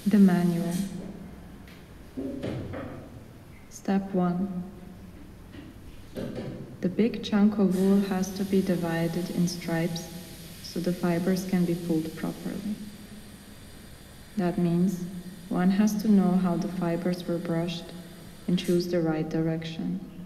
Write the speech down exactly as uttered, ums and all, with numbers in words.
The manual. Step one. The big chunk of wool has to be divided in stripes so the fibers can be pulled properly. That means one has to know how the fibers were brushed and choose the right direction.